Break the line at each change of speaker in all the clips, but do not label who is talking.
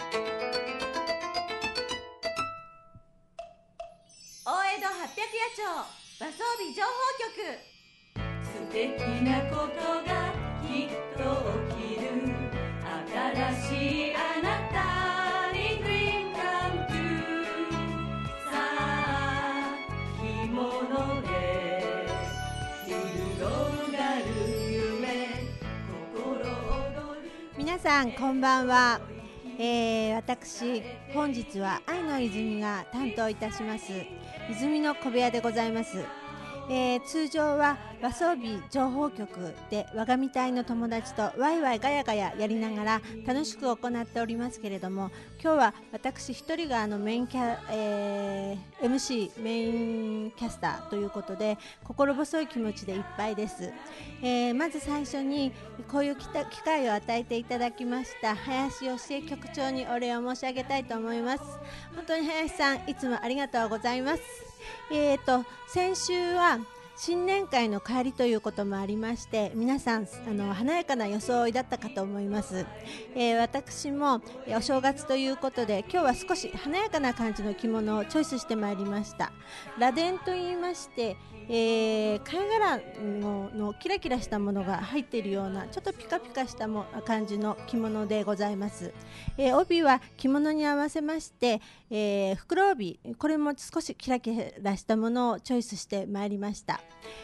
大江戸800夜町和装備情報局。
素敵なことがきっと起きる。新しいあなたに Dream Come True。 さあ着物で広がる夢、心躍る。
皆さんこんばんは。私本日は愛の泉が担当いたします泉の小部屋でございます。通常は和装備情報局で我が身隊の友達とワイワイガヤガヤやりながら楽しく行っておりますけれども、今日は私一人がメインMC メインキャスターということで心細い気持ちでいっぱいです。まず最初にこういう機会を与えていただきました林芳恵局長にお礼を申し上げたいと思います。本当に林さんいつもありがとうございます。先週は新年会の帰りということもありまして皆さん華やかな装いだったかと思います。私もお正月ということで今日は少し華やかな感じの着物をチョイスしてまいりました。螺鈿と言いまして貝殻のキラキラしたものが入っているようなちょっとピカピカした感じの着物でございます。帯は着物に合わせまして袋帯、これも少しキラキラしたものをチョイスしてまいりました。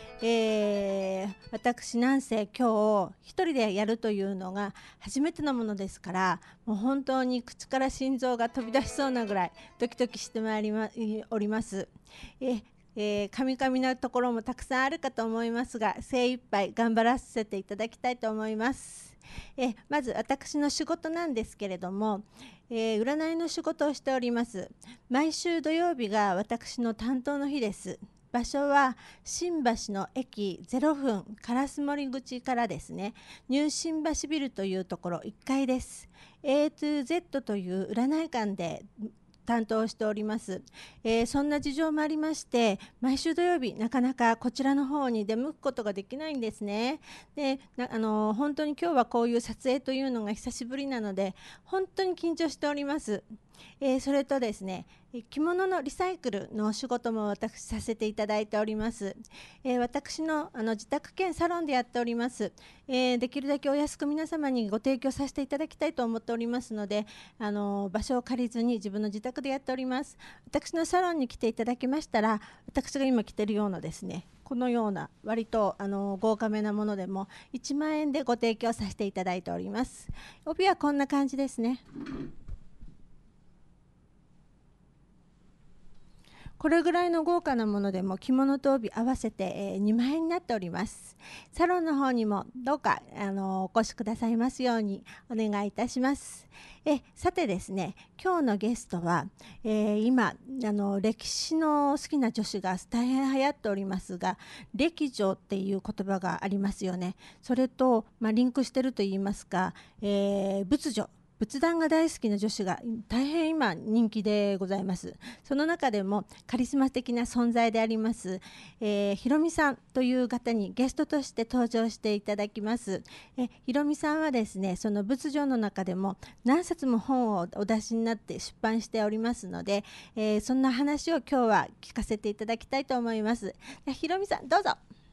私なんせ今日一人でやるというのが初めてのものですから、もう本当に口から心臓が飛び出しそうなぐらいドキドキしております。カミカミなところもたくさんあるかと思いますが精一杯頑張らせていただきたいと思います。まず私の仕事なんですけれども、占いの仕事をしております。毎週土曜日が私の担当の日です。場所は新橋の駅0分烏森口からですね、ニュー新橋ビルというところ1階です。 A to Z という占い館で担当しております。そんな事情もありまして毎週土曜日なかなかこちらの方に出向くことができないんですね。で本当に今日はこういう撮影というのが久しぶりなので本当に緊張しております。それとですね、着物のリサイクルのお仕事も私させていただいております。私の自宅兼サロンでやっております。できるだけお安く皆様にご提供させていただきたいと思っておりますので場所を借りずに自分の自宅でやっております。私のサロンに来ていただきましたら私が今着ているようなですね、このような割と豪華めなものでも1万円でご提供させていただいております。帯はこんな感じですね。これぐらいの豪華なものでも着物と帯合わせて2万円になっております。サロンの方にもどうかお越しくださいますようにお願いいたします。さてですね、今日のゲストは、今歴史の好きな女子が大変流行っておりますが歴女っていう言葉がありますよね。それと、リンクしてると言いますか、仏女仏壇が大好きな女子が大変今人気でございます。その中でもカリスマ的な存在であります、ひろみさんという方にゲストとして登場していただきます。ひろみさんはですね、その仏女の中でも何冊も本をお出しになって出版しておりますので、そんな話を今日は聞かせていただきたいと思います。ひろみさんどうぞ。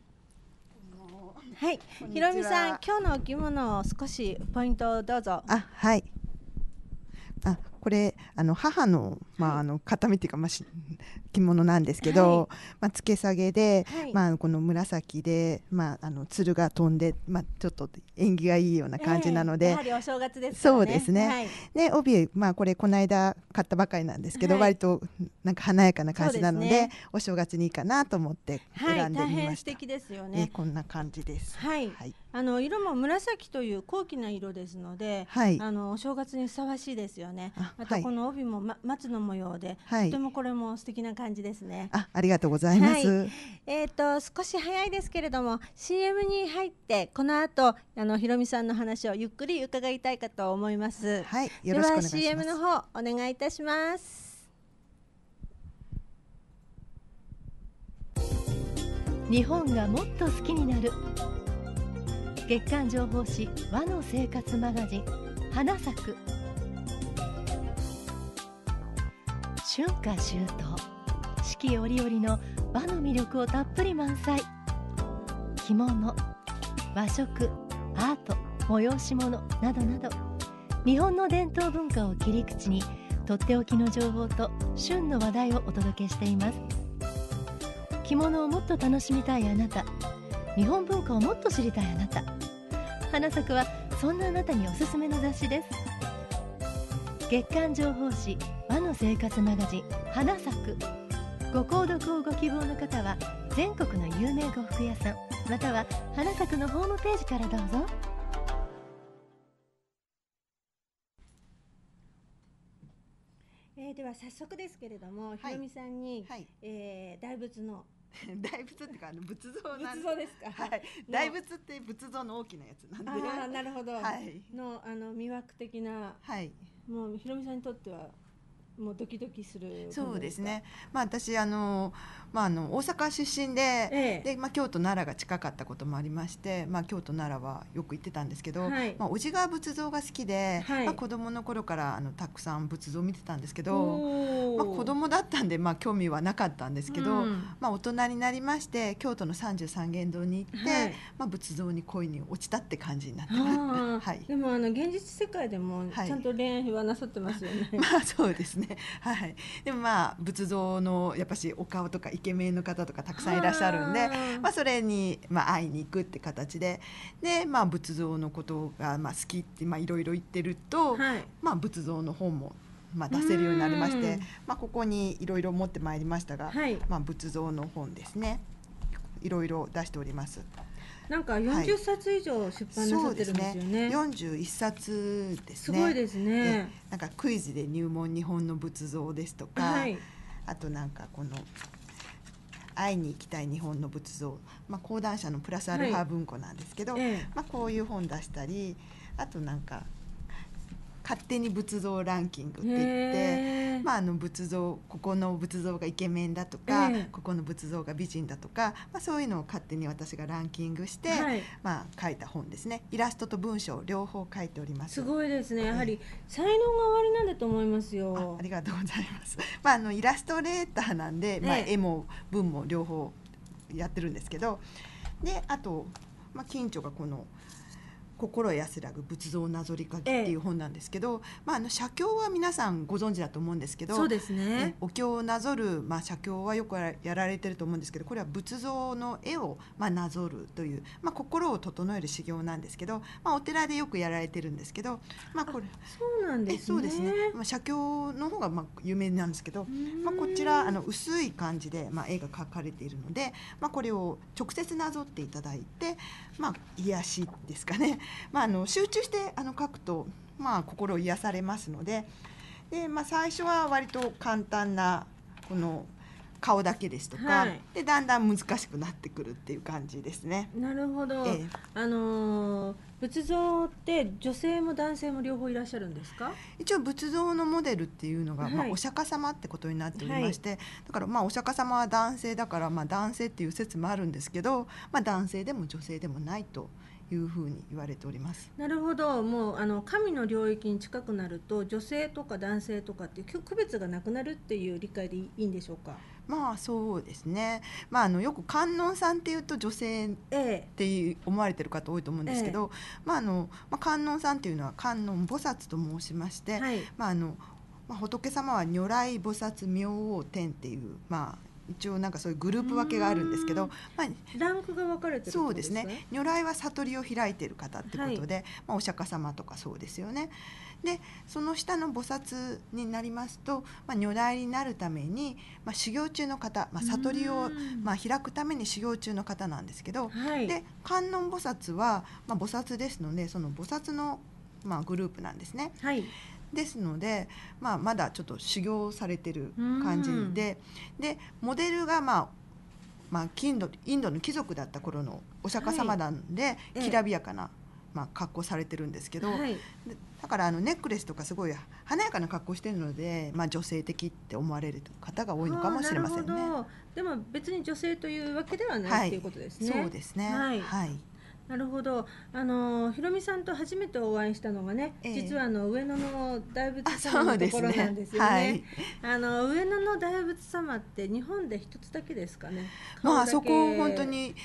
はい、ひろみさん今日のお着物を少しポイントをどうぞ。
はい。これ母の、形見っていうか、着物なんですけど、つけ下げで、この紫で、鶴が飛んで、ちょっと縁起がいいような感じなので、
やはりお正月ですからね。
そうですね。で帯、これこの間買ったばかりなんですけど、割となんか華やかな感じなので、お正月にいいかなと思って選んでみました。
大変素敵ですよね。
こんな感じです。
はい。色も紫という高貴な色ですので、お正月にふさわしいですよね。あとこの帯も松の模様で、とてもこれも素敵な感じですね。
ありがとうございます。
少し早いですけれども CM に入ってこの後ひろみさんの話をゆっくり伺いたいかと思います。
はい、よろしくお願いします。
では CM の方お願いいたします。
日本がもっと好きになる月刊情報誌和の生活マガジン花咲く。 春夏秋冬四季折々の和の魅力をたっぷり満載。着物、和食、アート、催し物などなど、日本の伝統文化を切り口にとっておきの情報と旬の話題をお届けしています。着物をもっと楽しみたいあなた、日本文化をもっと知りたいあなた、花咲くはそんなあなたにおすすめの雑誌です。月刊情報誌和の生活マガジン花咲く。ご購読をご希望の方は全国の有名呉服屋さんまたは花咲くのホームページからどうぞ。
では早速ですけれども、ひろみさんに、大仏の
大仏っていうか仏像なん
仏像ですか。
はい。大仏って仏像の大きなやつなんで。
ああ、なるほど。
はい。
の魅惑的な、
はい。
もうひろみさんにとってはもうドキドキする。
そうですね。私大阪出身で、京都奈良が近かったこともありまして、京都奈良はよく行ってたんですけど、叔父が仏像が好きで、子供の頃からたくさん仏像を見てたんですけど、子供だったんで興味はなかったんですけど、大人になりまして京都の33間堂に行って、仏像に恋に落ちたって感じになってます。はい。
でも現実世界でもちゃんと恋愛はなさってますよね。
そうですね。はい。でも仏像のやっぱしお顔とかイケメンの方とかたくさんいらっしゃるんで、それに会いに行くって形で、仏像のことが好きっていろいろ言ってると、仏像の本も出せるようになりまして、ここにいろいろ持ってまいりましたが、仏像の本ですね。いろいろ出しております。
なんか40冊以上出版なさってるんですよね。
41冊ですね。
すごいですね。
なんかクイズで入門日本の仏像ですとか、あとなんかこの会いに行きたい日本の仏像、講談社のプラスアルファ文庫なんですけど、こういう本出したり、あとなんか勝手に仏像ランキングって言って、仏像、ここの仏像がイケメンだとか、ここの仏像が美人だとか、そういうのを勝手に私がランキングして、書いた本ですね。イラストと文章両方書いております。
すごいですね。やはり才能がおありなんだと思いますよ。
ありがとうございます。イラストレーターなんで、絵も文も両方やってるんですけど、であと、近所がこの心安らぐ仏像なぞり書きっていう本なんですけど、写経は皆さんご存知だと思うんですけど、
そうですね。
お経をなぞる、写経はよくやられてると思うんですけど、これは仏像の絵をなぞるという、心を整える修行なんですけど、お寺でよくやられてるんですけど、これ
そうなんですね。
そうですね。写経の方が有名なんですけど、こちら薄い感じで絵が描かれているので、これを直接なぞっていただいて、癒しですかね。集中して書くと、心癒されますので、最初は割と簡単なこの顔だけですとか、でだんだん難しくなってくるっていう感じですね。
なるほど。仏像って女性も男性も両方いらっしゃるんですか？
一応仏像のモデルっていうのが、お釈迦様ってことになっておりまして、だからお釈迦様は男性だから、男性っていう説もあるんですけど、男性でも女性でもないというふうに言われております。
なるほど。もう神の領域に近くなると女性とか男性とかっていう区別がなくなるっていう理解でいいんでしょうか？
そうですね。よく観音さんっていうと女性って思われてる方多いと思うんですけど、観音さんっていうのは観音菩薩と申しまして、仏様は如来菩薩明王天っていう一応なんかそういうグループ分けがあるんですけど、
ランクが分かれてるってことですね。
そうですね。如来は悟りを開いている方ってことで、お釈迦様とかそうですよね。でその下の菩薩になりますと、如来になるために、修行中の方、悟りを開くために修行中の方なんですけど、で観音菩薩は、菩薩ですのでその菩薩の、グループなんですね。ですので、まだちょっと修行されてる感じで、モデルがインドの貴族だった頃のお釈迦様なんで、きらびやかな、格好されてるんですけど、だからネックレスとかすごい華やかな格好してるので、女性的って思われる方が多いのかもしれませんね。
でも別に女性というわけではないっていうことですね。
そうですね。
なるほど。ひろみさんと初めてお会いしたのがね、実は上野の大仏様のところなんですよね。上野の大仏様って日本で一つだけですかね。
あそこ本当に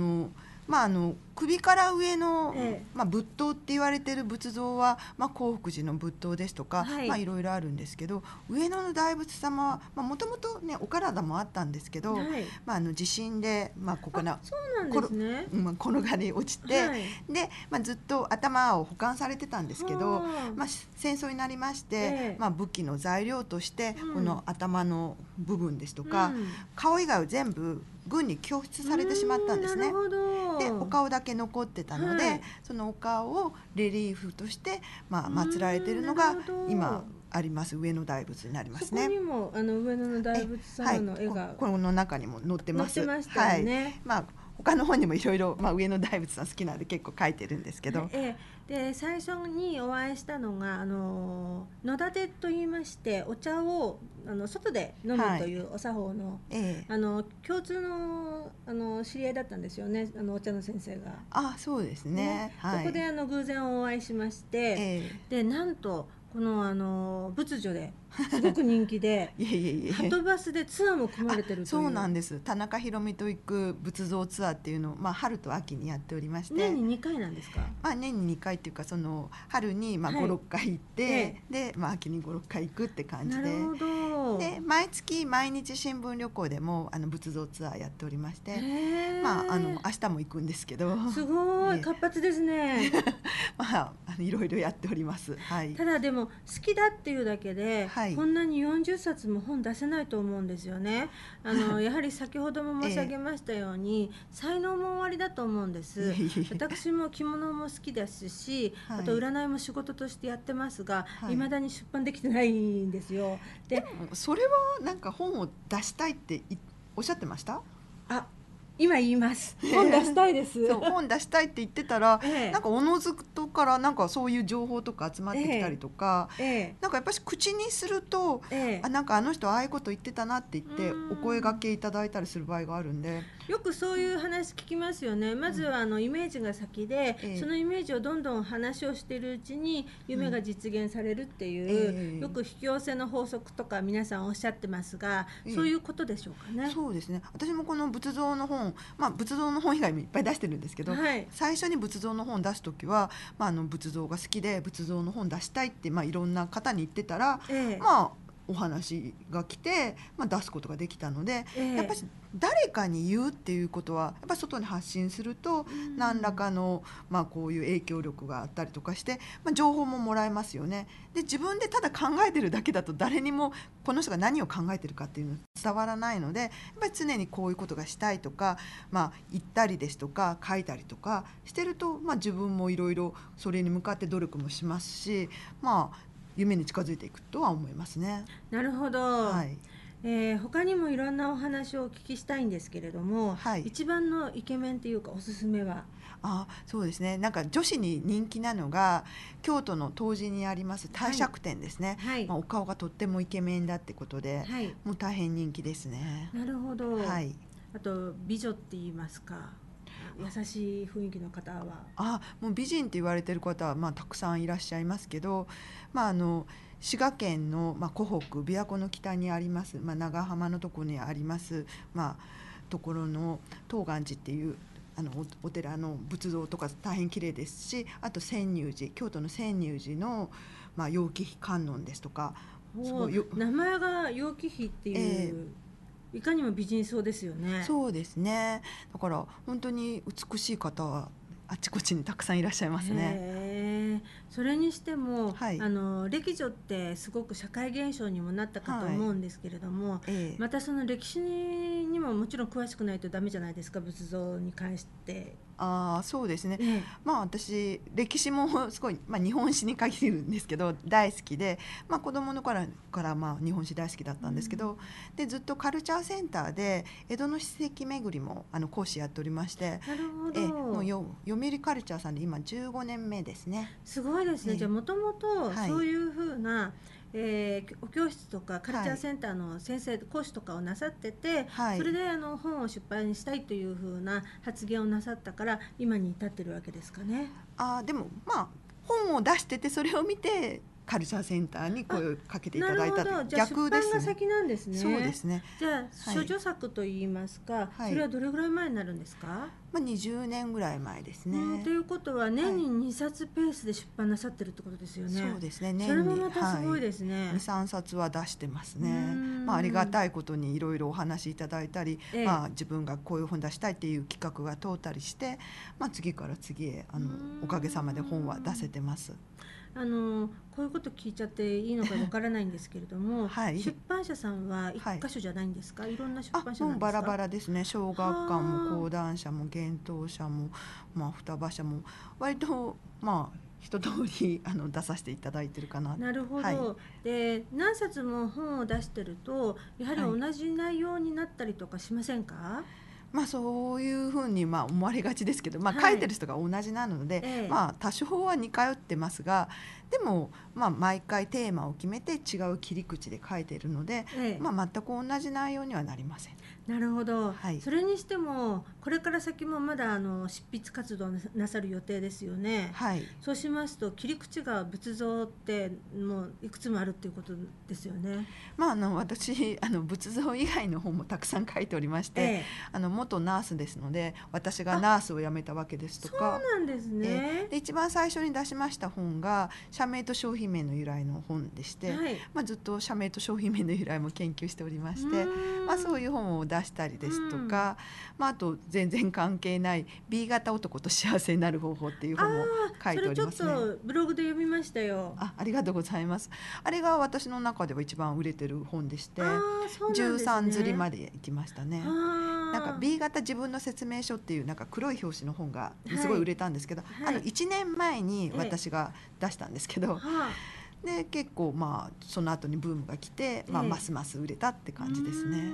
首から上の、仏塔って言われてる仏像は、興福寺の仏塔ですとか、いろいろあるんですけど、上野の大仏様はもともとねお体もあったんですけど、地震で、ここな
そうなんですね、
転がり落ちて、で、ずっと頭を保管されてたんですけど、戦争になりまして、武器の材料として、この頭の部分ですとか、顔以外を全部軍に供出されてしまったんですね。でお顔だけ残ってたので、そのお顔をレリーフとして祀られているのが今あります上野大仏になりますね。
そこにも上野の大仏様の絵が、
この中にも載ってます。
載ってましたよね。
他の本にもいろいろ上野大仏さん好きなんで結構書いてるんですけど、
で最初にお会いしたのが野立てと言いまして、お茶を外で飲むというお作法の、共通の知り合いだったんですよね、お茶の先生が。
そうですね。
そこで偶然お会いしまして、でなんとこの仏女ですごく人気ではとバスでツアーも組まれてるという。
そうなんです。田中宏美と行く仏像ツアーっていうのを、春と秋にやっておりまして、
年に2回なんですか？
年に2回っていうか、その春に5、6回行って、で、秋に5、6回行くって感じで、で毎月毎日新聞旅行でも仏像ツアーやっておりまして、明日も行くんですけど、
すごい活発ですね。
いろいろやっております。
ただでも好きだっていうだけで、こんなに40冊も本出せないと思うんですよね。やはり先ほども申し上げましたように、才能もおありだと思うんです。私も着物も好きですし、あと占いも仕事としてやってますが、未だに出版できてないんですよ。
でもそれはなんか本を出したいっておっしゃってました？
今言います。本出したいです。
本出したいって言ってたら、なんかおのずとからなんかそういう情報とか集まってきたりとか、なんかやっぱり口にすると、なんかあの人ああいうこと言ってたなって言ってお声掛けいただいたりする場合があるんで、
よくそういう話聞きますよね。まずはイメージが先で、そのイメージをどんどん話をしているうちに夢が実現されるっていう、よく引き寄せの法則とか皆さんおっしゃってますが、そういうことでしょうかね。
そうですね。私もこの仏像の本、仏像の本以外もいっぱい出してるんですけど、最初に仏像の本出す時は、仏像が好きで仏像の本出したいって、いろんな方に言ってたら、お話が来て、出すことができたので、やっぱり誰かに言うっていうことはやっぱり外に発信すると、何らかの、こういう影響力があったりとかして、情報ももらえますよね。で自分でただ考えてるだけだと誰にもこの人が何を考えてるかっていうの伝わらないので、やっぱり常にこういうことがしたいとか、言ったりですとか書いたりとかしてると、自分もいろいろそれに向かって努力もしますし、夢に近づいていくとは思いますね。
なるほど。他にもいろんなお話をお聞きしたいんですけれども、一番のイケメンっていうかおすすめは？
そうですね。なんか女子に人気なのが京都の東寺にあります帝釈天ですね。お顔がとってもイケメンだってことで、もう大変人気ですね。
なるほど。あと美女って言いますか、優しい雰囲気の方は？
もう美人って言われてる方はたくさんいらっしゃいますけど、滋賀県の、湖北琵琶湖の北にあります、長浜のところにあります、ところの東岸寺っていうお寺の仏像とか大変綺麗ですし、あと泉涌寺、京都の泉涌寺の、楊貴妃観音ですとか、
名前が楊貴妃っていう、いかにも美人そうですよね。
そうですね。だから本当に美しい方はあちこちにたくさんいらっしゃいますね。
それにしても、歴女ってすごく社会現象にもなったかと思うんですけれども、またその歴史にももちろん詳しくないとダメじゃないですか、仏像に関して。
そうですね。私歴史もすごい、日本史に限るんですけど大好きで、子供の頃から日本史大好きだったんですけど、でずっとカルチャーセンターで江戸の史跡巡りも講師やっておりまして、
なるほど。
もう読売カルチャーさんで今15年目ですね。
すごいですね。じゃあもともとそういうふうな、 お教室とかカルチャーセンターの先生、講師とかをなさってて、それで本を出版したいというふうな発言をなさったから今に至ってるわけですかね。
でも本を出しててそれを見てカルチャーセンターに声をかけていただいたと。
じゃあ出版が先なんですね。
そうですね。
じゃあ処女作といいますか、それはどれぐらい前になるんですか
？20年ぐらい前ですね。
ということは年に2冊ペースで出版なさってるってことですよね。
そうですね。年に
それもまたすごいですね。
2、3冊は出してますね。ありがたいことにいろいろお話いただいたり、自分がこういう本出したいっていう企画が通ったりして、次から次へおかげさまで本は出せてます。
こういうこと聞いちゃっていいのかわからないんですけれども、出版社さんは一箇所じゃないんですか？いろんな出版社なんですか？
もうバラバラですね。小学館も講談社も幻冬社も、双葉社も割と一通り出させていただいてるかな。
なるほど。で何冊も本を出してるとやはり同じ内容になったりとかしませんか？
そういうふうに思われがちですけど、書いてる人が同じなので、多少は似通ってますが、でも毎回テーマを決めて違う切り口で書いているので、全く同じ内容にはなりません。
なるほど、それにしてもこれから先もまだ執筆活動なさる予定ですよね。そうしますと切り口が仏像ってもういくつもあるっていうことですよね。
私仏像以外の本もたくさん書いておりまして、元ナースですので私がナースを辞めたわけですとか。
そうなんですね。
で一番最初に出しました本が社名と商品名の由来の本でして、ずっと社名と商品名の由来も研究しておりまして、そういう本を出したりですとか、あと全然関係ない B 型男と幸せになる方法っていう本も書いておりますね。
それちょっとブログで読みましたよ。
ありがとうございます。あれが私の中では一番売れてる本でして、13釣りまで行きましたね。なんか B 型自分の説明書っていうなんか黒い表紙の本がすごい売れたんですけど、1年前に私が出したんですけど、で結構その後にブームが来て、ますます売れたって感じですね。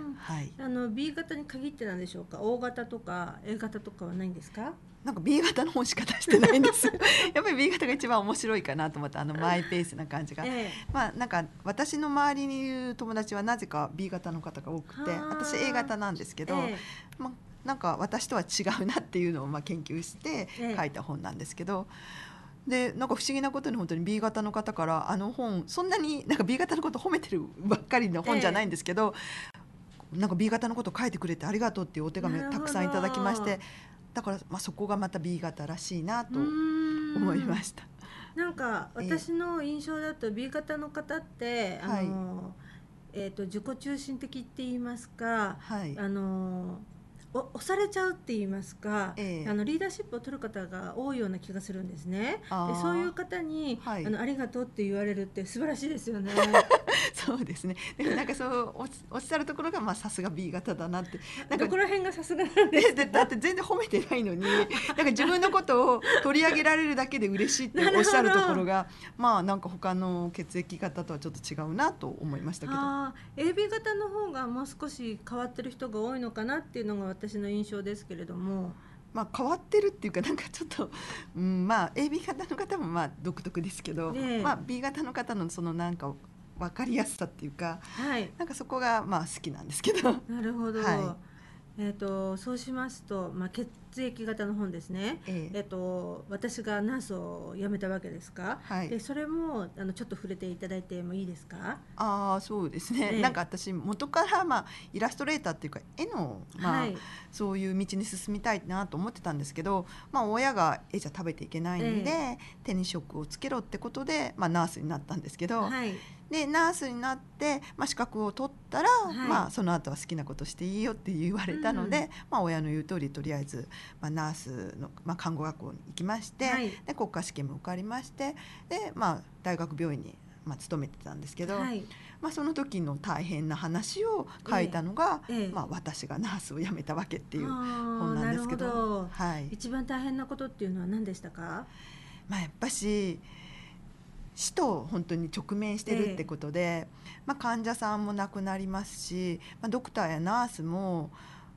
B 型に限ってなんでしょうか。O 型とか A 型とかはないんですか？
なんか B 型の本しか出してないんですやっぱり B 型が一番面白いかなと思って、マイペースな感じが、なんか私の周りにいる友達はなぜか B 型の方が多くて、私 A 型なんですけど、なんか私とは違うなっていうのを研究して書いた本なんですけど、でなんか不思議なことに本当に B 型の方から本そんなになんか B 型のこと褒めてるばっかりの本じゃないんですけど、なんか B 型のこと書いてくれてありがとうっていうお手紙をたくさんいただきまして、だからそこがまた B 型らしいなと思いました。
なんか私の印象だと B 型の方って自己中心的って言いますか、押されちゃうって言いますか、リーダーシップを取る方が多いような気がするんですね。でそういう方に、ありがとうって言われるって素晴らしいですよね。
そうですね。でもなんかそうおっしゃるところがさすが B 型だなって。なんか
どこら辺がさすがなんですか？
だって全然褒めてないのに、なんか自分のことを取り上げられるだけで嬉しいっておっしゃるところがなんか他の血液型とはちょっと違うなと思いましたけど。
AB 型の方がもう少し変わってる人が多いのかなっていうのが私の印象ですけれども。
変わってるっていうかなんかちょっと、AB 型の方も独特ですけど、B 型の方のそのなんか分かりやすさっていうか、なんかそこが好きなんですけど。
なるほど。そうしますと、血液型の本ですね。私がナースを辞めたわけですか。でそれもちょっと触れていただいてもいいですか。
そうですね。なんか私元からイラストレーターっていうか絵のそういう道に進みたいなと思ってたんですけど、親が絵じゃ食べていけないんで、手に職をつけろってことでナースになったんですけど。でナースになって、資格を取ったら、その後は好きなことしていいよって言われたので、親の言う通りとりあえず、ナースの、看護学校に行きまして、で国家試験も受かりまして、で、大学病院に、勤めてたんですけど、その時の大変な話を書いたのが、私がナースを辞めたわけっていう本なんですけど。
一番大変なことっていうのは何でしたか？
やっぱし死と本当に直面してるってことで、患者さんも亡くなりますし、ドクターやナースも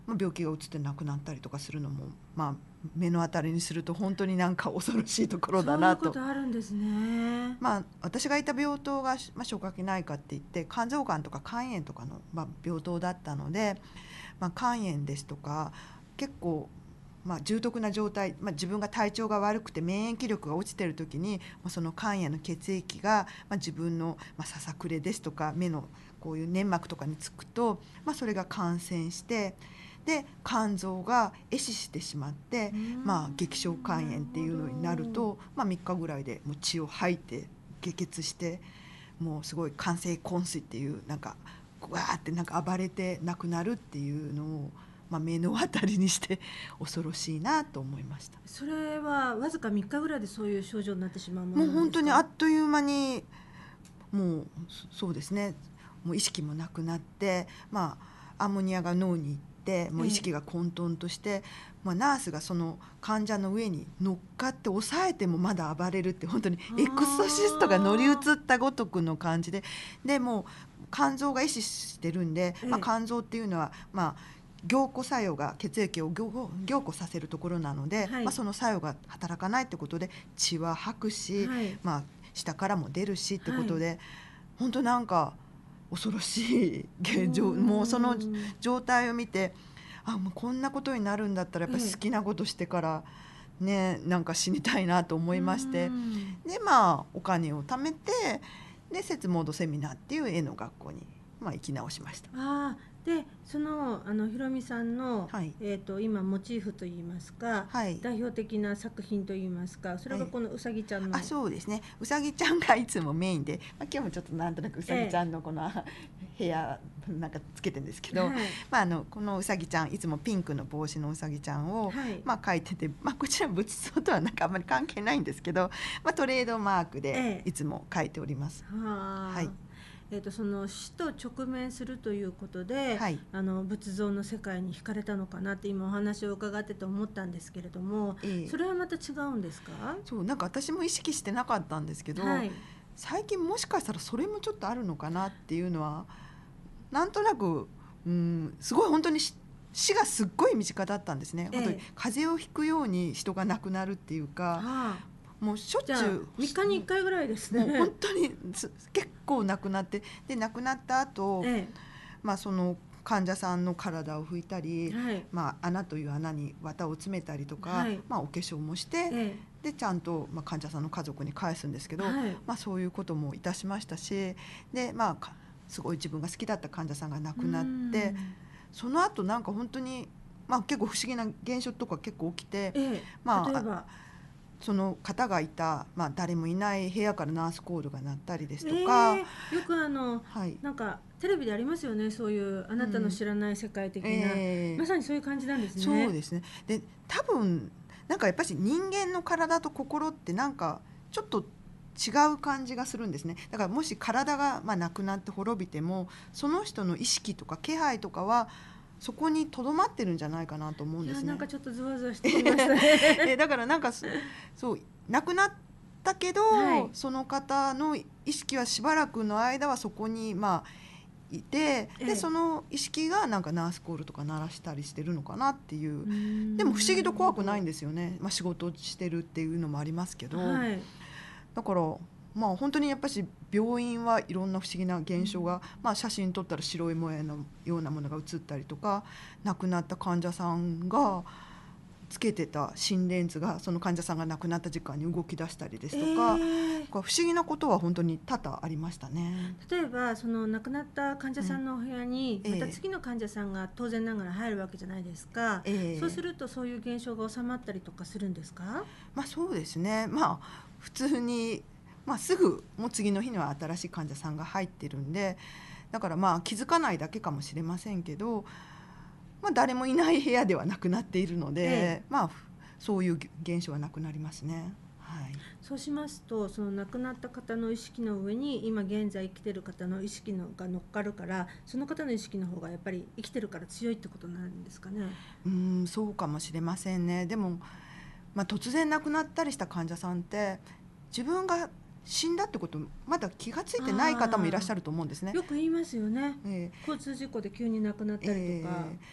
病気がうつって亡くなったりとかするのも、目の当たりにすると本当になんか恐ろしいところだなと。
そういうことあるんですね。
私がいた病棟が、消化器内科って言って肝臓がんとか肝炎とかの、病棟だったので、肝炎ですとか結構、重篤な状態、自分が体調が悪くて免疫力が落ちている時にその肝炎の血液が、自分の、ささくれですとか目のこういう粘膜とかにつくと、それが感染してで肝臓が壊死してしまって、激小肝炎っていうのになると、3日ぐらいでもう血を吐いて下血してもうすごい肝性昏睡っていうなんかわーってなんか暴れて亡くなるっていうのを、目の当たりにして恐ろしいなと思いました。
それはわずか3日ぐらいでそういう症状になってしまうものなんですか？
もう本当にあっという間にもうそうですね、もう意識もなくなって、アンモニアが脳に行ってもう意識が混沌として、ナースがその患者の上に乗っかって抑えてもまだ暴れるって本当にエクソシストが乗り移ったごとくの感じで、でもう肝臓が壊死してるんで、肝臓っていうのは凝固作用が血液を凝固させるところなので、その作用が働かないってことで血は吐くし、下からも出るしってことで、本当なんか恐ろしい現状、もうその状態を見てもうこんなことになるんだったらやっぱり好きなことしてからね、なんか死にたいなと思いまして、でお金を貯めてで節モードセミナーっていう絵の学校に行き直しました。
でそのひろみさんの、今モチーフといいますか、代表的な作品といいますか、それがこのうさぎちゃんの、
そうですね、うさぎちゃんがいつもメインで、今日もちょっとなんとなくうさぎちゃんのこの、ヘアなんかつけてるんですけど、このうさぎちゃんいつもピンクの帽子のうさぎちゃんを、描いてて、こちら仏像とはなんかあんまり関係ないんですけど、トレードマークでいつも描いております。
その死と直面するということで、仏像の世界に惹かれたのかなって今お話を伺ってて思ったんですけれども、それはまた違うんですか？
そう、なんか私も意識してなかったんですけど、最近もしかしたらそれもちょっとあるのかなっていうのはなんとなく、すごい本当に死がすっごい身近だったんですね。本当に風邪をひくように人が亡くなるっていうか、もうしょっちゅう
3日に1回ぐらいですね。
もう本当に結構亡くなって、で亡くなった後、その患者さんの体を拭いたり、穴という穴に綿を詰めたりとか、お化粧もして、でちゃんと、患者さんの家族に返すんですけど、そういうこともいたしましたし、ですごい自分が好きだった患者さんが亡くなって、その後なんか本当に、結構不思議な現象とか結構起きて、例えばその方がいた、誰もいない部屋からナースコールが鳴ったりですとか、
よくなんかテレビでありますよね、そういうあなたの知らない世界的な、まさにそういう感じなんですね。
そうですね。で多分なんかやっぱり人間の体と心ってなんかちょっと違う感じがするんですね。だからもし体がなくなって滅びても、その人の意識とか気配とかはそこにとどまってるんじゃないかなと思うんですね。
なんかちょっとゾワゾワしてきましたね。
だからなんかそう亡くなったけど、その方の意識はしばらくの間はそこにいて、でその意識がなんかナースコールとか鳴らしたりしてるのかなっていう。でも不思議と怖くないんですよね。仕事してるっていうのもありますけど、だから本当にやっぱり病院はいろんな不思議な現象が、写真撮ったら白い模様のようなものが映ったりとか、亡くなった患者さんがつけてた心電図がその患者さんが亡くなった時間に動き出したりですとか、不思議なことは本当に多々ありましたね。
例えばその亡くなった患者さんのお部屋にまた次の患者さんが当然ながら入るわけじゃないですか、そうするとそういう現象が収まったりとかするんですか？
そうですね。普通にすぐもう次の日には新しい患者さんが入ってるんで、だから気づかないだけかもしれませんけど、誰もいない部屋ではなくなっているので、そういう現象はなくなりますね。
そうしますと、その亡くなった方の意識の上に今現在生きてる方の意識が乗っかるから、その方の意識の方がやっぱり生きてるから強いってことなんですかね。
そうかもしれませんね。でも、突然亡くなったりした患者さんって自分が死んだってことまだ気がついてない方もいらっしゃると思うんですね。
よく言いますよね、交通事故で急に亡くなったりとか、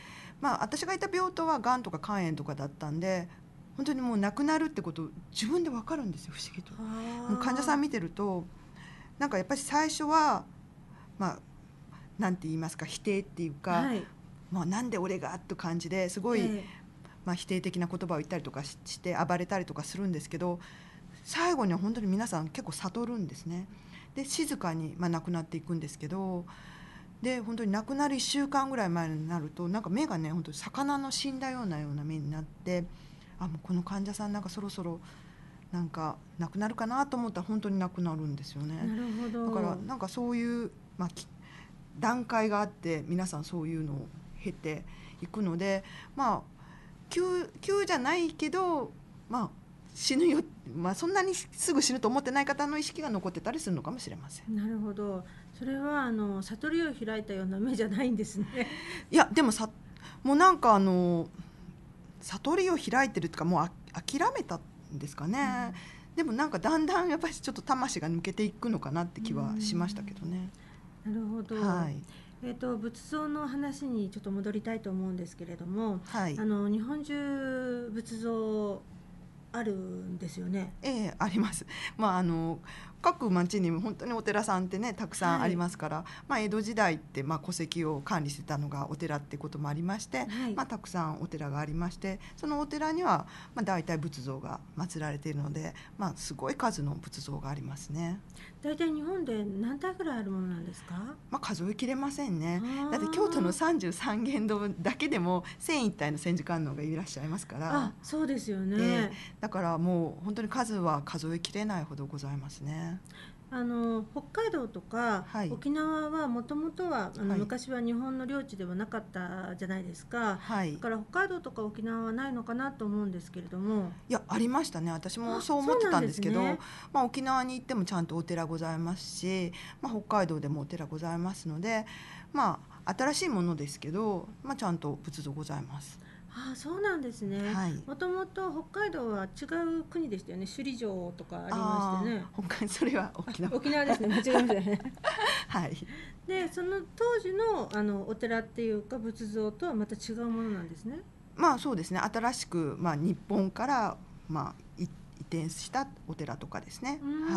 私がいた病棟はがんとか肝炎とかだったんで、本当にもう亡くなるってこと自分で分かるんですよ、不思議と。もう患者さん見てるとなんかやっぱり最初はなんて言いますか、否定っていうか、なんで俺がって感じですごい、否定的な言葉を言ったりとかして暴れたりとかするんですけど、最後には本当に皆さん結構悟るんですね。で静かに亡くなっていくんですけど、で本当に亡くなる1週間ぐらい前になるとなんか目がね、本当に魚の死んだような目になって、もうこの患者さんなんかそろそろなんか亡くなるかなと思ったら本当に亡くなるんですよね。
なるほど。
だからなんかそういう、段階があって皆さんそういうのを経ていくので、急じゃないけど死ぬよ、そんなにすぐ死ぬと思ってない方の意識が残ってたりするのかもしれません。
なるほど。それは悟りを開いたような目じゃないんですね。
いやでももうなんか悟りを開いてるとかもう諦めたんですかね、でもなんかだんだんやっぱりちょっと魂が抜けていくのかなって気はしましたけどね。
なるほど、仏像の話にちょっと戻りたいと思うんですけれども、日本中仏像あるんですよね。
あります。各町に本当にお寺さんってねたくさんありますから、江戸時代って戸籍を管理してたのがお寺ってこともありまして、たくさんお寺がありまして、そのお寺には大体仏像が祀られているので、すごい数の仏像がありますね。
大体日本で何体ぐらいあるものなんですか？
数えきれませんね。だって京都の33間堂だけでも1001体の千手観音がいらっしゃいますから。
そうですよね。
だからもう本当に数は数えきれないほどございますね。
北海道とか、沖縄はもともとは昔は日本の領地ではなかったじゃないですか、だから北海道とか沖縄はないのかなと思うんですけれども。
いやありましたね。私もそう思ってたんですけど、沖縄に行ってもちゃんとお寺ございますし、北海道でもお寺ございますので、新しいものですけど、ちゃんと仏像ございます。
そうなんですね。もともと北海道は違う国でしたよね。首里城とかありましてね。
それは沖縄。
沖縄ですね。間違えましたね。でその当時のお寺っていうか仏像とはまた違うものなんですね。
そうですね。新しく日本から移転したお寺とかですね。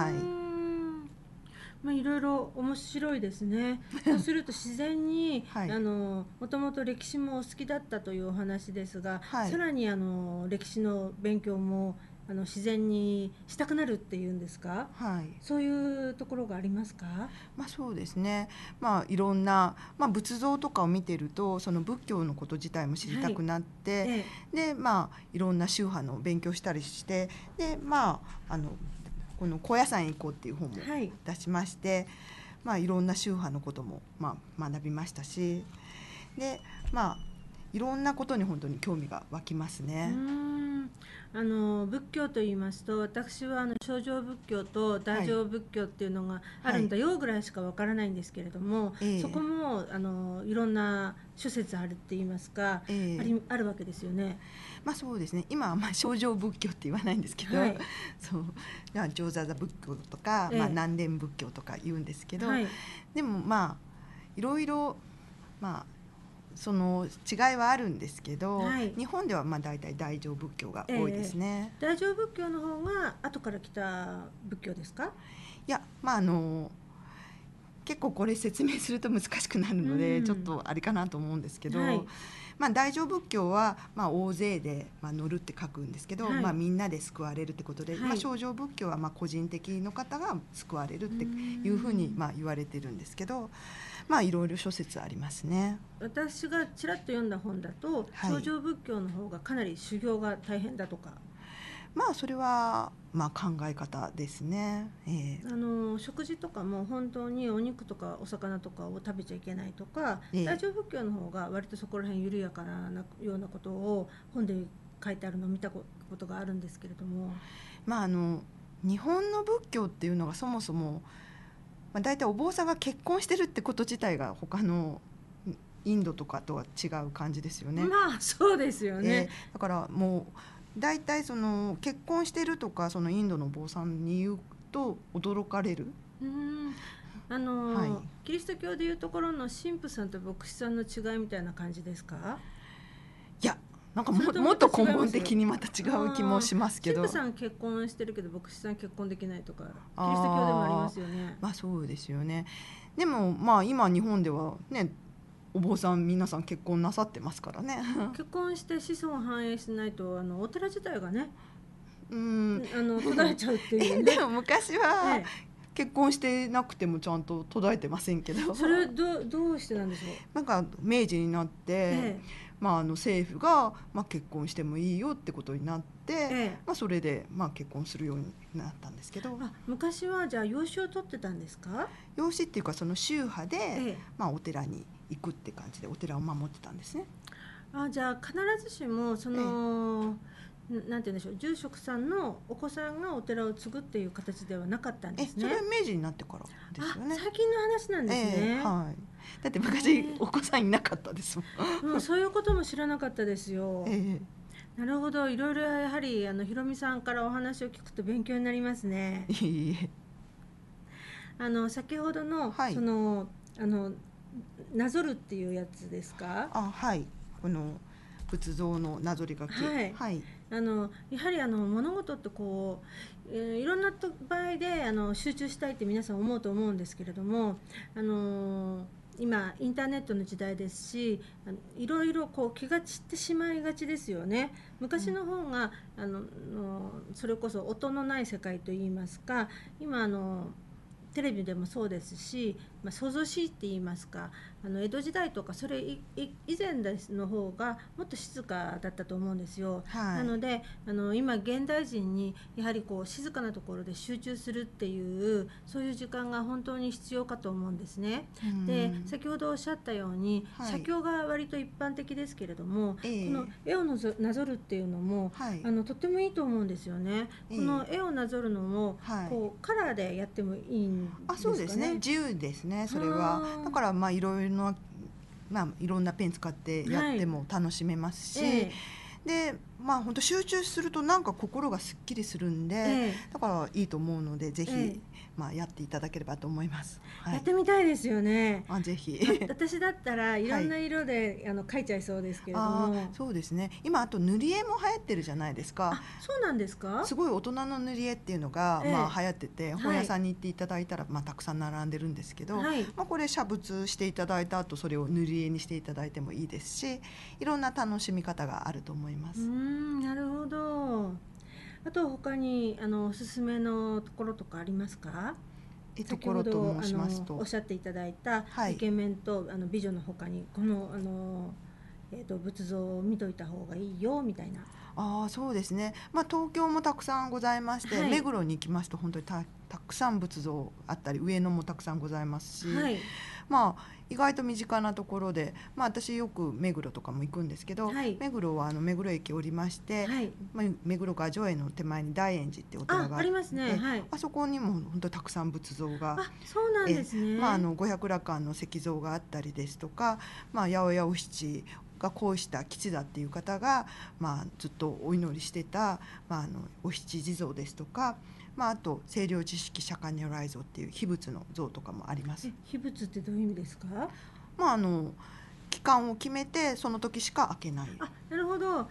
いろいろ面白いですね。そうすると自然にもともと歴史もお好きだったというお話ですが、さらに歴史の勉強も自然にしたくなるっていうんですか、そういうところがありますか？
そうですね。いろんな、仏像とかを見てるとその仏教のこと自体も知りたくなって、でいろんな宗派の勉強したりして、でこの高野山へ行こうっていう本も出しまして、いろんな宗派のことも学びましたし、でいろんなことに本当に興味が湧きますね。
仏教といいますと、私は小乗仏教と大乗仏教っていうのがあるんだよぐらいしかわからないんですけれども、そこもいろんな諸説あるって言いますか、あるわけですよね。
そうですね。今は小乗仏教って言わないんですけど、上座座仏教とか、南伝仏教とか言うんですけど、でもいろいろその違いはあるんですけど、日本では大体大乗仏教が多いですね。
大乗仏教の方が後から来た仏教ですか？
いや結構これ説明すると難しくなるので、ちょっとあれかなと思うんですけど、大乗仏教は大勢で乗るって書くんですけど、みんなで救われるってことで、小乗仏教は個人的の方が救われるっていうふうに言われてるんですけど、いろいろ諸説ありますね。
私がちらっと読んだ本だと、小乗仏教の方がかなり修行が大変だとか。
それは考え方ですね。
食事とかも本当にお肉とかお魚とかを食べちゃいけないとか、大乗仏教の方が割とそこら辺緩やかなようなことを本で書いてあるのを見たことがあるんですけれども、
日本の仏教っていうのがそもそもだいたいお坊さんが結婚してるってこと自体が他のインドとかとは違う感じですよね。
そうですよね。
だからもうだいたいその結婚してるとかそのインドのお坊さんに言うと驚かれる。
キリスト教でいうところの神父さんと牧師さんの違いみたいな感じですか？
なんか
それと
もっと根
また違います
本的にまた違う気もしますけど。
神父さん結婚してるけど牧師さん結婚できないとかキリスト教でもありますよね。
まあそうですよね。でもまあ今日本ではね、お坊さん皆さん結婚なさってますからね。
結婚して子孫繁栄しないとお寺自体がね
うん
途絶えちゃうっていうね。
でも昔は
え
結婚してなくてもちゃんと途絶えてませんけど、
それどうしてなんでしょう。
なんか明治になって、
え
まあ、政府が、まあ、結婚してもいいよってことになって、
え
まあ、それで、まあ、結婚するようになったんですけど、
昔はじゃあ養子を取ってたんですか。
養子っていうかその宗派で、
え
まあ、お寺に行くって感じでお寺を守ってたんですね。
じゃあ必ずしもその、なんて言うんでしょう、住職さんのお子さんがお寺を継ぐっていう形ではなかったんですね。
それは明治になってからですよね。
最近の話なんですね。
はい、だって昔、お子さんいなかったですもん。
もうそういうことも知らなかったですよ。なるほど、いろいろやはりひろみさんからお話を聞くと勉強になりますね。
いいえ。
先ほどの、
はい、
そのなぞるっていうやつですか。
はい、この仏像のなぞり書き、
はい
はい、
やはり物事ってこう、いろんな場合で集中したいって皆さん思うと思うんですけれども、今インターネットの時代ですし、いろいろこう気が散ってしまいがちですよね。昔の方が、それこそ音のない世界といいますか、今テレビでもそうですし、想像しいって言いますか、江戸時代とかそれ以前の方がもっと静かだったと思うんですよ。なので今現代人にやはりこう静かなところで集中するっていうそういう時間が本当に必要かと思うんですね。で先ほどおっしゃったように、写経が割と一般的ですけれども、この絵をなぞるっていうのも、とってもいいと思うんですよね。この絵をなぞるのも、こうカラーでやってもいいんですかね。
そうですね、自由ですね、それは。だからまあいろいろな、いろんなペン使ってやっても楽しめますし、で本当集中するとなんか心がすっきりするんで、だからいいと思うのでぜひ、やっていただければと思います。
やってみたいですよね。
ぜひ。
私だったらいろんな色で、描いちゃいそうですけれども。
そうですね。今あと塗り絵も流行ってるじゃないですか。
そうなんですか。
すごい大人の塗り絵っていうのが、流行ってて、本屋さんに行っていただいたら、たくさん並んでるんですけど、これ写仏していただいた後それを塗り絵にしていただいてもいいですし、いろんな楽しみ方があると思います。
なるほど。あと他におすすめのところとかありますか。
ところと申しますと、
おっしゃっていただいたイケメンと美女の他にこの仏像を見といた方がいいよみたいな。
そうですね。東京もたくさんございまして、目黒に行きますと本当にたくさん仏像あったり、上野もたくさんございますし、意外と身近なところで、私よく目黒とかも行くんですけど、目黒は目黒駅降りまして、目黒川上映の手前に大圓寺ってお寺が
ありますね。
あそこにも本当にたくさん仏像が、
そうなんですね。
五百羅漢の石像があったりですとか、八百屋お七が恋した吉だっていう方が、ずっとお祈りしてた、お七地蔵ですとか、あと清涼知識釈迦如来像っていう秘仏の像とかもあります。
秘仏ってどういう意味ですか。
期間を決めてその時しか開けない。
なるほど。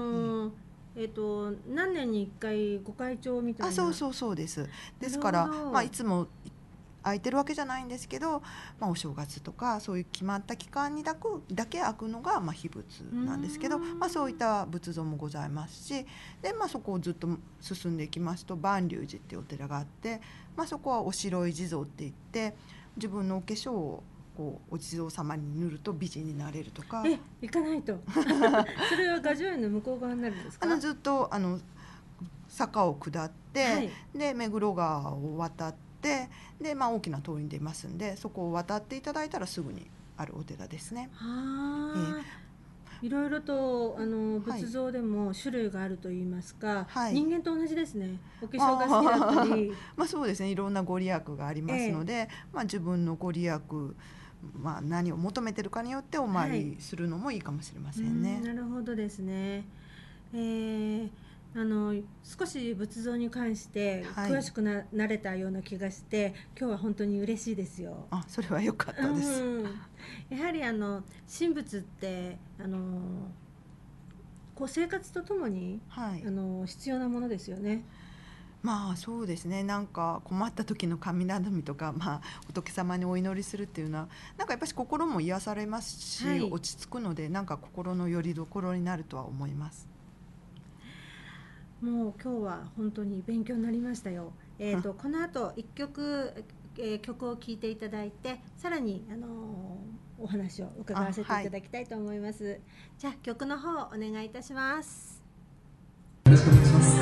何年に1回ご開帳みたいな。
そうです。ですからいつも開いてるわけじゃないんですけど、お正月とかそういう決まった期間にだけ開くのが秘仏なんですけど、そういった仏像もございますし、で、そこをずっと進んでいきますと万隆寺っていうお寺があって、そこはお白い地蔵って言って自分のお化粧をお地蔵様に塗ると美人になれるとか。
行かないとそれは雅叙園の向こう側になるんですか。
ずっと坂を下って、で目黒川を渡ってで、大きな通りに出ますんで、そこを渡っていただいたらすぐにあるお寺ですね。
いろいろと仏像でも種類があるといいますか、人間と同じですね。お化粧が好きだったり
そうですね、いろんなご利益がありますので、自分のご利益、何を求めてるかによってお参りするのもいいかもしれませんね。
なるほどですね。少し仏像に関して詳しくなれたような気がして、今日は本当に嬉しいですよ。
それは良かったです。
やはり神仏ってこう生活とともに、
はい、
必要なものですよね。
まあそうですね、なんか困った時の神頼みとか、まあ、仏様にお祈りするっていうのはなんかやっぱり心も癒されますし、
はい、
落ち着くのでなんか心の拠り所になるとは思います。
もう今日は本当に勉強になりましたよ。この後1曲、曲を聴いていただいて、さらに、お話を伺わせていただきたいと思います。じゃあ曲の方お願いいたします。
よろしくお願いします。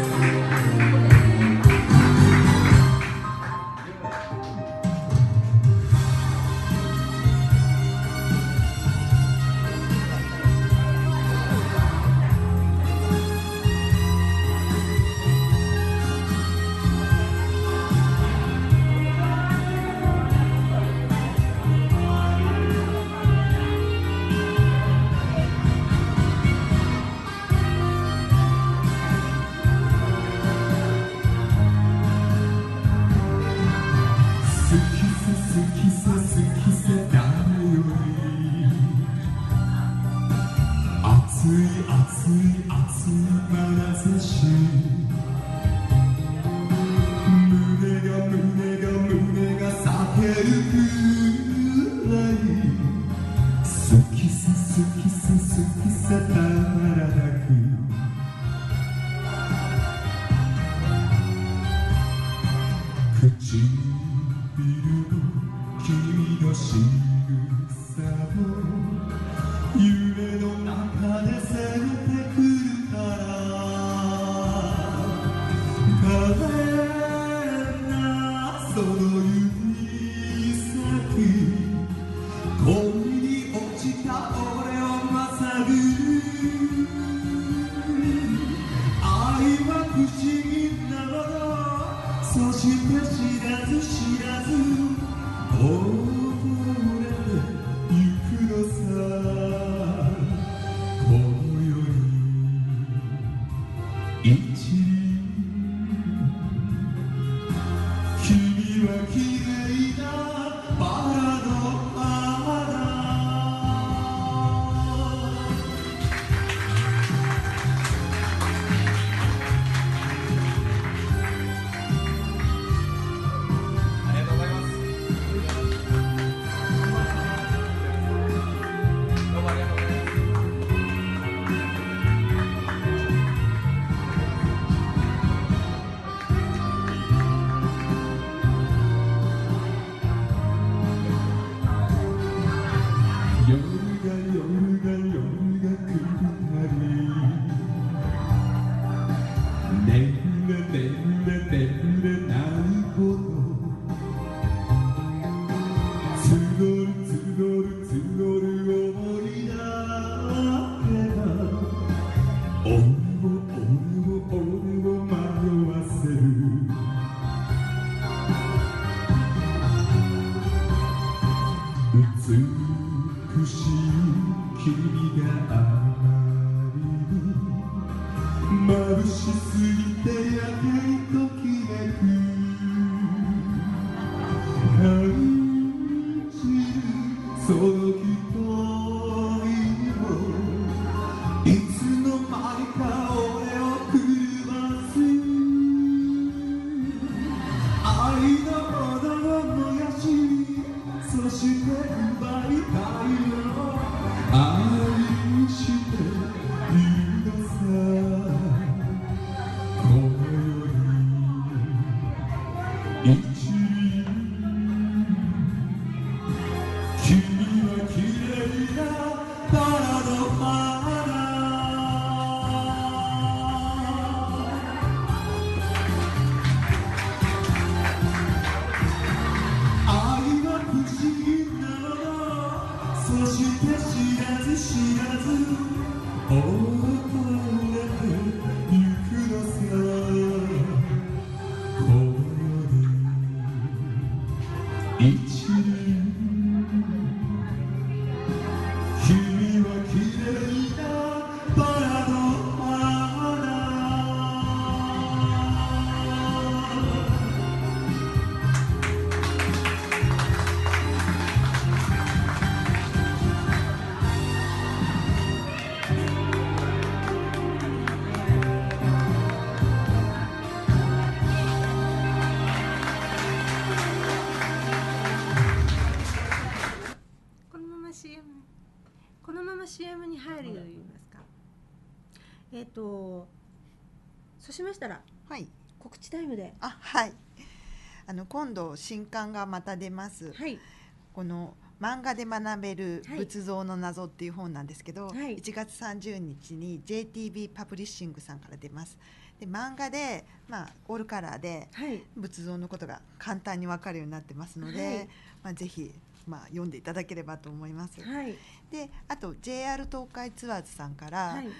いいますか。そうしましたら、
はい、
告知タイムで。
はい。今度新刊がまた出ます。
はい。
この漫画で学べる仏像の謎っていう本なんですけど、はい、1月30日に JTB パブリッシングさんから出ます。で漫画で、オールカラーで仏像のことが簡単に分かるようになってますので、ぜひ、読んでいただければと思います。
はい、
であと JR 東海ツアーズさんから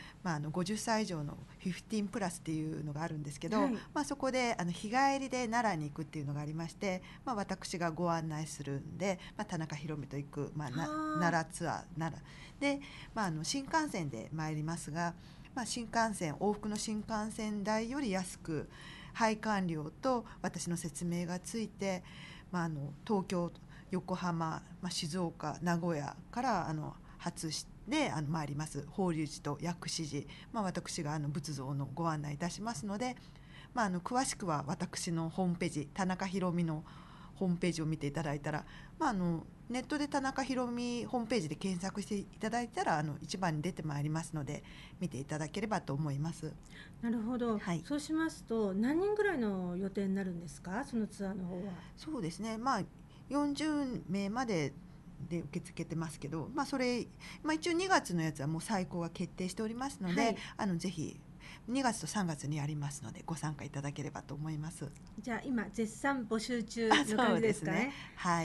、50歳以上の15プラスっていうのがあるんですけど、そこで日帰りで奈良に行くっていうのがありまして、私がご案内するんで、田中宏美と行く、奈良ツアー奈良で、新幹線で参りますが、新幹線往復の新幹線代より安く配管料と私の説明がついて、東京横浜、静岡名古屋から初で参ります法隆寺と薬師寺、私が仏像のご案内いたしますので、詳しくは私のホームページ田中宏美のホームページを見ていただいたら、ネットで田中宏美ホームページで検索していただいたら一番に出てまいりますので見ていただければと思います。
なるほど、はい、そうしますと何人ぐらいの予定になるんですか、そのツアーの方は。
そうですね、40名までで受け付けてますけど、それ、一応2月のやつはもう最高が決定しておりますので、ぜひ2月と3月にありますのでご参加いただければと思います。
じゃあ今絶賛募集中の感じですかね。
はい、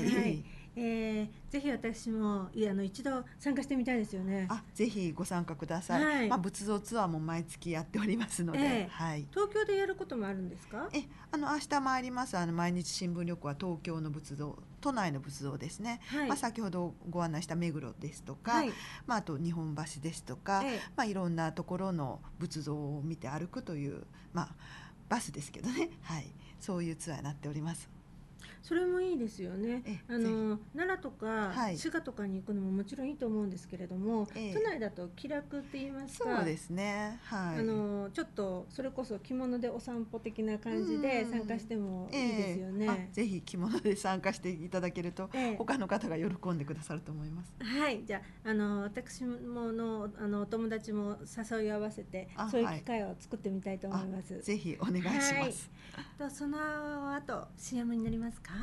ぜひ私も一度参加してみたいですよね。
ぜひご参加ください。仏像ツアーも毎月やっておりますので、
東京でやることもあるんですか？
明日参ります毎日新聞旅行は東京の仏像、都内の仏像ですね、先ほどご案内した目黒ですとか、あと日本橋ですとか、いろんなところの仏像を見て歩くという、バスですけどね、そういうツアーになっております。
それもいいですよね。奈良とか滋賀とかに行くのももちろんいいと思うんですけれども、都内だと気楽って言いますか、
そうですね、
ちょっとそれこそ着物でお散歩的な感じで参加してもいいですよね。
ぜひ着物で参加していただけると、他の方が喜んでくださると思います。
はい、じゃあ私もお友達も誘い合わせてそういう機会を作ってみたいと思います。
ぜひお願いします。
その後 CM になりますか？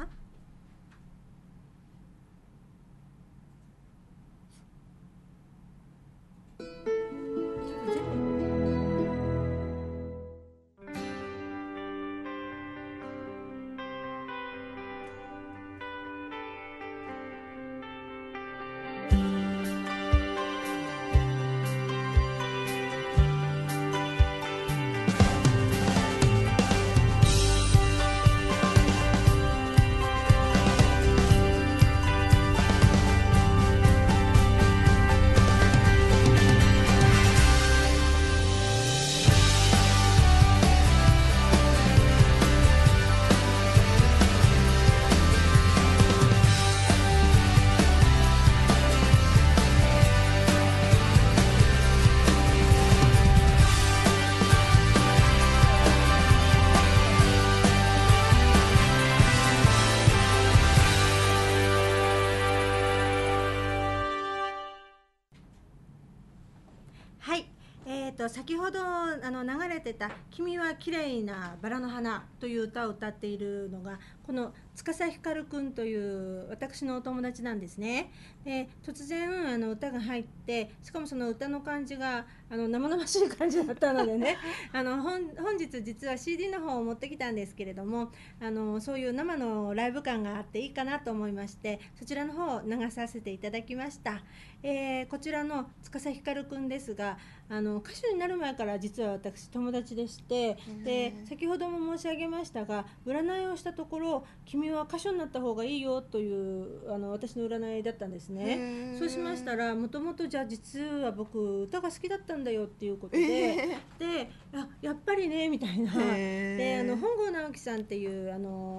先ほど流れてた「君はきれいなバラの花」という歌を歌っているのがこの司ひかるくんという私のお友達なんですね。で突然歌が入って、しかもその歌の感じが生々しい感じだったのでね本日実は CD の方を持ってきたんですけれども、そういう生のライブ感があっていいかなと思いまして、そちらの方を流させていただきました。こちらの司ひかるくんですが歌手になる前から実は私友達でして、で先ほども申し上げましたが占いをしたところ君は歌手になった方がいいよという私の占いだったんですね。そうしましたらもともとじゃあ実は僕歌が好きだったんだよっていうことで、やっぱりねみたいなで本郷直樹さんっていう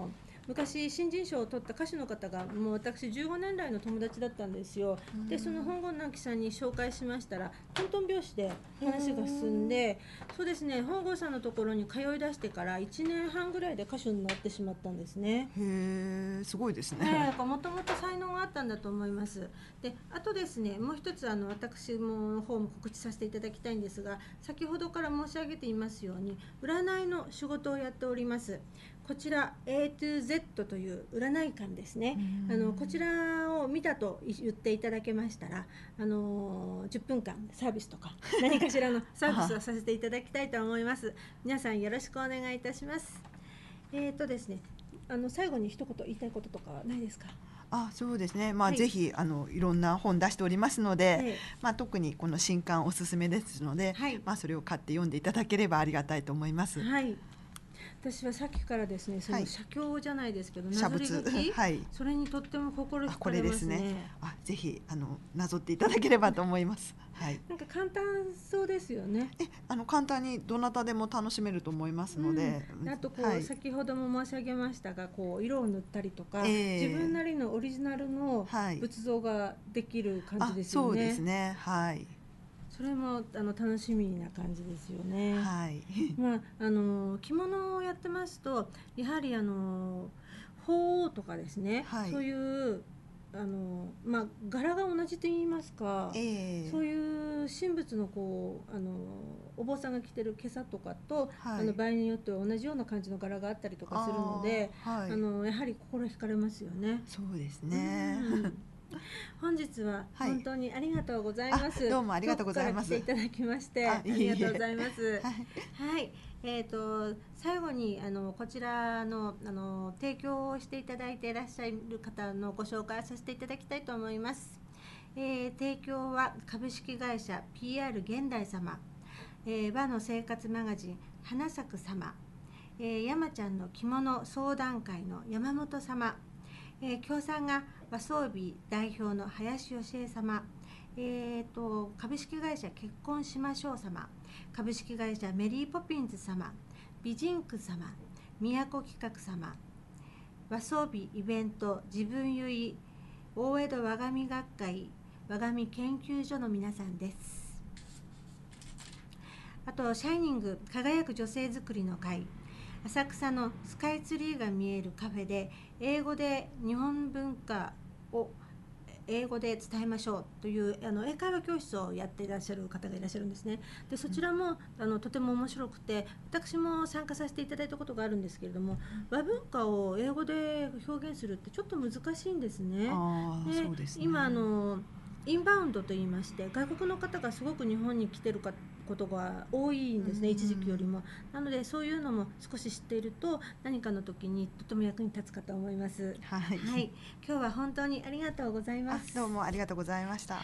昔新人賞を取った歌手の方がもう私15年来の友達だったんですよ。でその本郷直樹さんに紹介しましたらトントン拍子で話が進んで、そうですね、本郷さんのところに通い出してから1年半ぐらいで歌手になってしまったんですね。
へえ、すごいですね。
もともと才能があったんだと思います。であとですね、もう一つ私の方も告知させていただきたいんですが、先ほどから申し上げていますように占いの仕事をやっております。こちら A to Z という占い館ですね。こちらを見たと言っていただけましたら、10分間サービスとか何かしらのサービスをさせていただきたいと思います。皆さんよろしくお願いいたします。ですね、最後に一言言いたいこととかはないですか？
そうですね、ぜひいろんな本出しておりますので、特にこの新刊おすすめですので、それを買って読んでいただければありがたいと思います。
私はさっきからですね、その写経じゃないですけど、なぞり書き、それにとっても心惹かれますね。
ぜひなぞっていただければと思います。
なんか簡単そうですよね。
簡単にどなたでも楽しめると思いますので、
あと先ほども申し上げましたが、色を塗ったりとか、自分なりのオリジナルの仏像ができる感じですよね。
そうですね。
それも楽しみな感じですよね。着物をやってますと、やはり鳳凰とかですね、そういう柄が同じと言いますか、そういう神仏のお坊さんが着てる袈裟とかと、場合によっては同じような感じの柄があったりとかするので、やはり心惹かれますよね。
そうですね。
本日は本当にありがとうございます。
どうもありがとうございます。
来ていただきましてありがとうございます。最後にこちらの提供をしていただいていらっしゃる方のご紹介をさせていただきたいと思います。提供は株式会社 PR 現代様、和の生活マガジン花咲く様、山ちゃんの着物相談会の山本様、協賛が和装備代表の林芳恵様、株式会社結婚しましょう様、株式会社メリーポピンズ様、美人区様、宮古企画様、和装備イベント自分ゆい大江戸和紙学会和紙研究所の皆さんです。あとシャイニング輝く女性づくりの会、浅草のスカイツリーが見えるカフェで英語で日本文化を英語で伝えましょうという英会話教室をやっていらっしゃる方がいらっしゃるんですね。でそちらもとても面白くて、私も参加させていただいたことがあるんですけれども、和文化を英語で表現するってちょっと難しいんですね。
そうですね。
今インバウンドといいまして、外国の方がすごく日本に来てることが多いんですね、一時期よりも。なのでそういうのも少し知っていると何かの時にとても役に立つかと思います。今日は本当にありがとうございます。
どうもありがとうございました。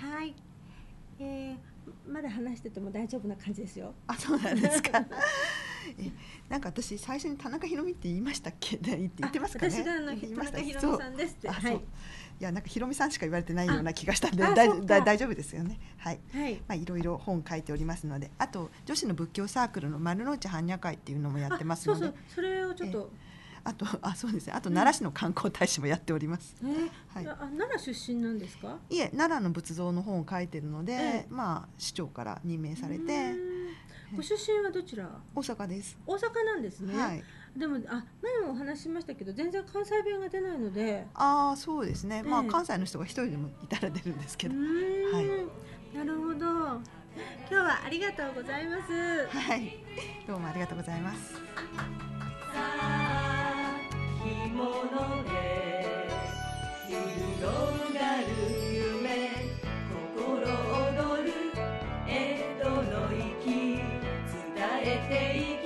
まだ話してても大丈夫な感じですよ。
そうなんですか。なんか私最初に田中宏美って言いましたっけ？言ってますかね。
私が田中宏美さんですって。
いやなんか宏美さんしか言われてないような気がしたんで大丈夫ですよね。いろいろ本書いておりますので、あと女子の仏教サークルの丸の内般若会っていうのもやってますので、
それをちょっと。
そうですね。あと奈良市の観光大使もやっております。
奈良出身なんですか？
いえ、奈良の仏像の本を書いてるので、市長から任命されて。
ご出身はどちら？
大阪です。
大阪なんですね。でも前もお話ししましたけど、全然関西弁が出ないので。
そうですね。関西の人が一人でもいたら出るんですけど。
なるほど。今日はありがとうございます。
どうもありがとうございます。
着物で広がる夢、心躍る江戸の粋伝えていく